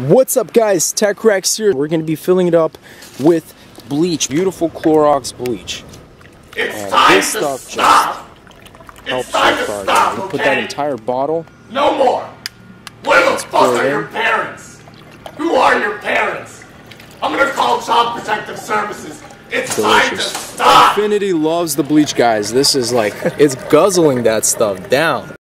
What's up, guys? TechRax here. We're going to be filling it up with bleach, beautiful Clorox bleach. This stuff just helps so far. We put that entire bottle. No more. Where the fuck are your parents? Who are your parents? I'm gonna call Child Protective Services. It's time to stop. Infinity loves the bleach, guys. This is like, it's guzzling that stuff down.